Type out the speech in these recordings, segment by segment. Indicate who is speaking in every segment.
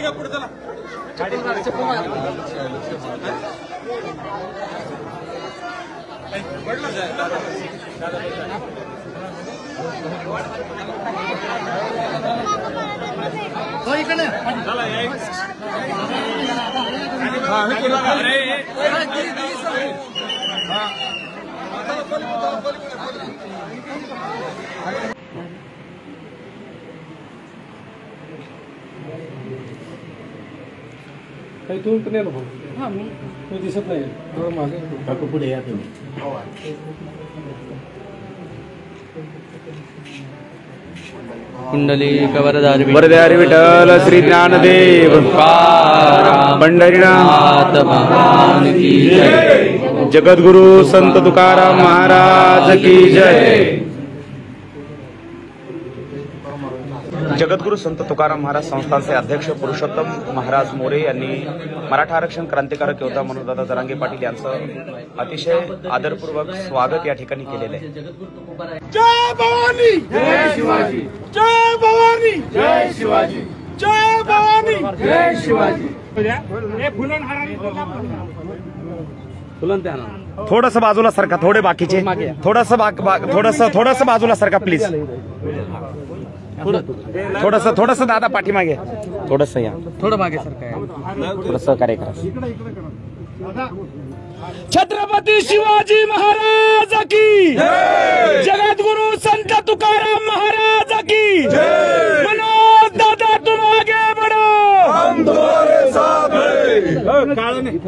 Speaker 1: काही तुम्ही पण येलो हां मी दिसत नाही थोडं मागे काकू पुढे या तुम्ही
Speaker 2: कुंडली कवरदार
Speaker 3: वरदारी विठ्ठल श्री ज्ञानदेव पंढरीनाथ
Speaker 2: भगवान की जय।
Speaker 3: जगद्गुरु संत तुकाराम महाराज की जय। जगद्गुरु संत तुकाराम महाराज संस्थानचे अध्यक्ष पुरुषोत्तम महाराज मोरे यांनी मराठा आरक्षण क्रांतिकारक योद्धा मनोजदादा जरांगे पाटील यांचं अतिशय आदरपूर्वक स्वागत या ठिकाणी केलेलं आहे।
Speaker 4: जय भवानी जय शिवाजी, जय भवानी जय शिवाजी, जय भवानी जय शिवाजी।
Speaker 3: थोडस बाजूला सरका, थोडे बाकीचे थोडस बाजूला सरका प्लीज। थोडस दादा पाठीमागे, थोडस या,
Speaker 2: थोडं मागे सरका,
Speaker 3: थोडं सहकार्य करा।
Speaker 4: छत्रपती शिवाजी महाराज की जय, जगद्गुरु संत तुकाराम महाराज की जय। मनोज दादा तुम आगे बढ़ो, हम तुम्हारे साथ हैं।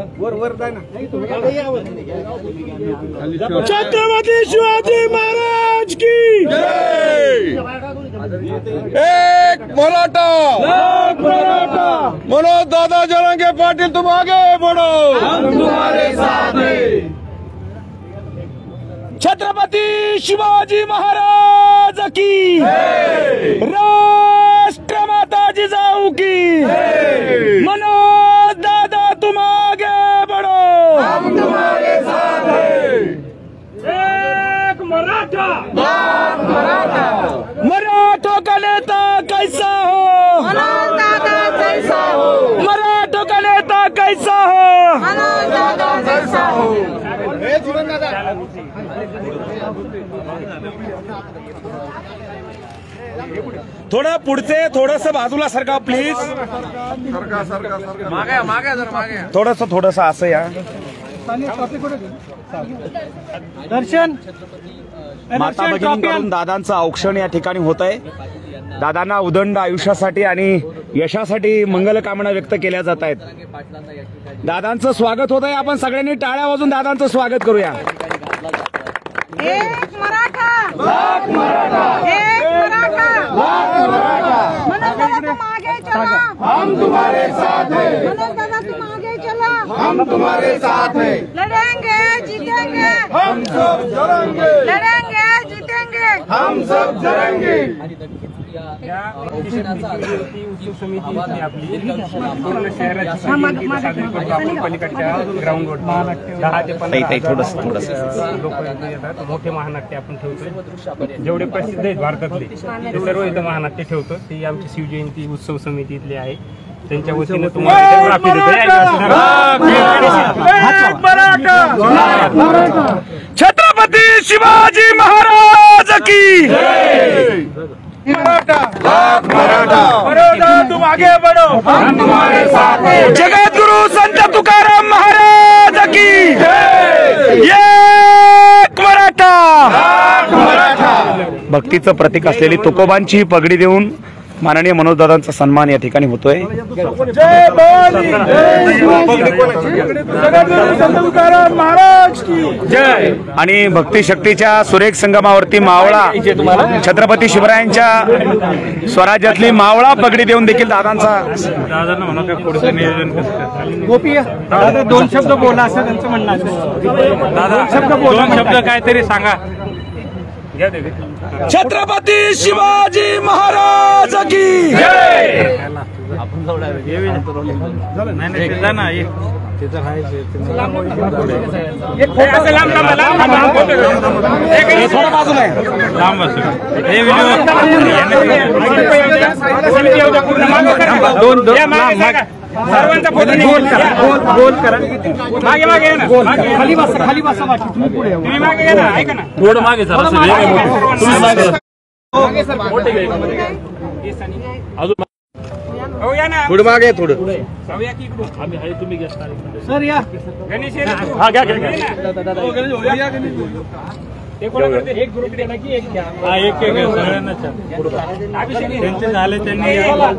Speaker 4: छत्रपती शिवाजी महाराज की जय। एक मराठा मनोज दादा जरांगे पाटिल तुम आगे बढ़ो, हम तुम्हारे साथ हैं। छत्रपती शिवाजी महाराज की राष्ट्र माता जिजाऊ की मनोज दादा तुम आगे बढ़ो, हम तुम्हारे साथ हैं। एक मराठा मराठों का नेता कैसा हो, मनोज दादा कैसा हो। मराठों का नेता कैसा हो, मनोज दादा कैसा हो।
Speaker 3: थोडं पुढचे, थोडस बाजूला सरका प्लीज, थोडस असं या।
Speaker 4: दर्शन
Speaker 3: माता भगिनींकडून दादांचं औक्षण या ठिकाणी होत आहे। दादांना उदंड आयुष्यासाठी आणि यशासाठी मंगलकामना व्यक्त केल्या जात आहेत। दादांचं स्वागत होत आहे, आपण सगळ्यांनी टाळ्या वाजून दादांचं स्वागत करूया।
Speaker 5: एक मराठा लाख मराठा, एक मराठा लाख मराठा। मनोज दादा तुम आगे चला,
Speaker 4: हम तुम्हारे साथ हैं।
Speaker 5: मनोज दादा तुम आगे चला,
Speaker 4: हम तुम्हारे साथ हैं।
Speaker 5: लड़ेंगे जीतेंगे,
Speaker 4: हम सब जरेंगे,
Speaker 5: लड़ेंगे जीतेंगे,
Speaker 4: हम सब जरेंगे।
Speaker 1: मोठे महानाट्य आपण ठेवतो, जेवढे प्रसिद्ध आहेत भारतातले ते सर्व इथं महानाट्य ठेवतो। ती आमची शिवजयंती उत्सव समितीतले आहे, त्यांच्या वतीने तुम्हाला
Speaker 4: छत्रपती शिवाजी महाराज की मराठा तुम आगे बढ़ो, हम तुम्हारे साथ हैं। जगद्गुरु संत तुकाराम महाराज की एक मराठा।
Speaker 3: भक्तीचं प्रतीक असलेली तुकोबांची पगडी देऊन माननीय मनोजदादांचा सन्मान या ठिकाणी होतोय।
Speaker 4: जय भवानी जगद्गुरु संत तुकाराम महाराज की जय।
Speaker 3: आणि भक्ती शक्तीच्या सुरेख संगमावरती मावळा छत्रपती शिवरायांच्या स्वराज्यातली मावळा पगडी देऊन देखील दादांचा
Speaker 1: गोपी दादा दोन शब्द बोला असं त्यांचं म्हणणं आहे। दादा दोन शब्द काहीतरी सांगा।
Speaker 4: छत्रपती शिवाजी महाराज की जय।
Speaker 1: सर्वांचा फोटो गोल करा मागे मागे या ना खाली बसा तुम्ही पुढे तुम्ही मागे या ना ऐका ना थोडं मागे चला हो या ना
Speaker 3: पुढे मागे थोडं
Speaker 1: जाऊ या की इकडून आम्ही आहे तुम्ही गेस्ट
Speaker 4: सर या
Speaker 1: गणेश हा घ्या एक ग्रुप द्या की एक घ्या हा एक सगळ्यांना त्यांचे झाले त्यांनी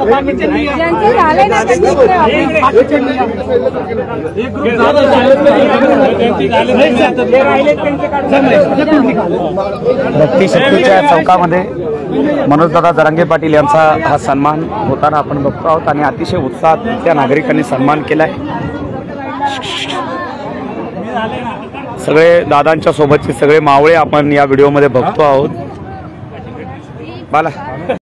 Speaker 3: भक्ती शक्तीच्या चौकामध्ये मनोजदादा जरांगे पाटील यांचा हा सन्मान होताना आपण बघतो आहोत आणि अतिशय उत्साहात त्या नागरिकांनी सन्मान केलाय. सगळे दादांच्या सोबतचे सगळे मावळे आपण या व्हिडिओमध्ये बघतो आहोत. बाला